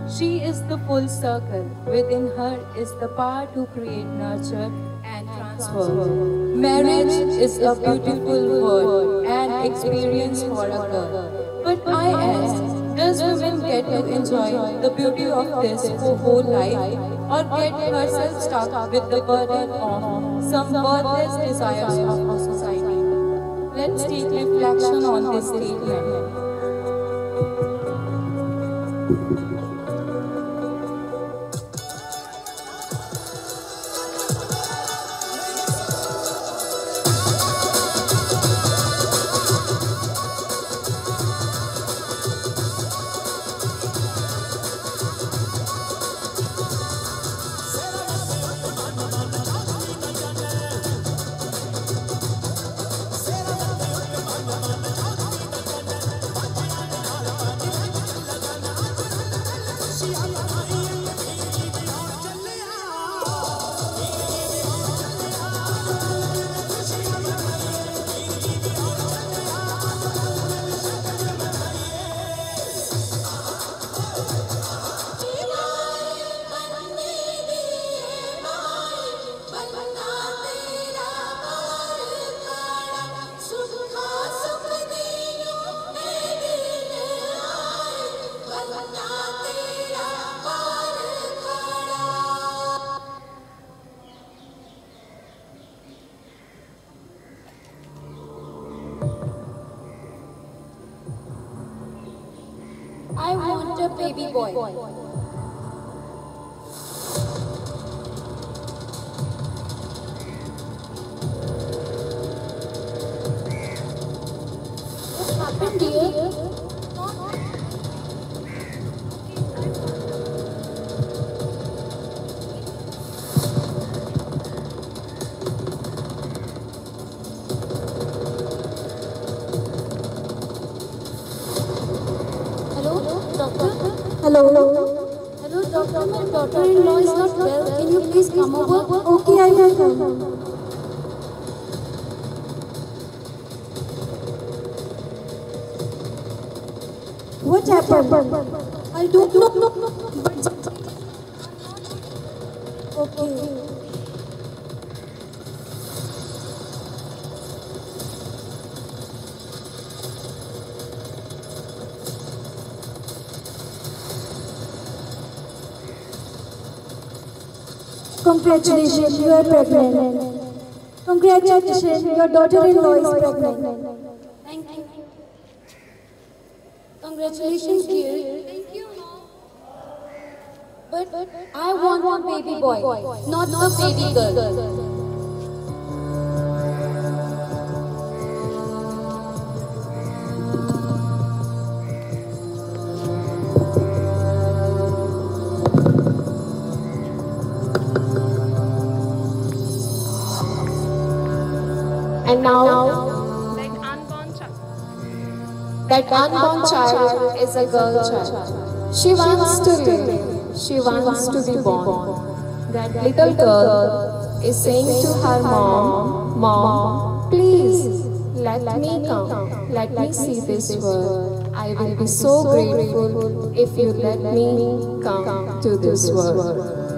She is the full circle. Within her is the power to create, nurture, and transform. Marriage is a beautiful word and experience for a girl. But I ask, does women get to enjoy the beauty of this for whole life, or get herself stuck with the burden of some worthless desires of our society? Let's take reflection on this statement. I want a baby boy. What happened, dear? Hello. Hello, doctor. My daughter-in-law is not well. Can you please come over? Okay, I will come. What happened? I don't know. Okay. Congratulations, you are pregnant. Congratulations, your daughter-in-law is pregnant. Thank you. Congratulations, dear. Thank you, Mom. But I want a baby boy, not a baby girl. And now, That unborn child is a girl child. She wants to live. She wants to be born. That little girl is saying to her mom, "Mom, please let me come. Let me see this world. I will be so grateful if you let me come to this world."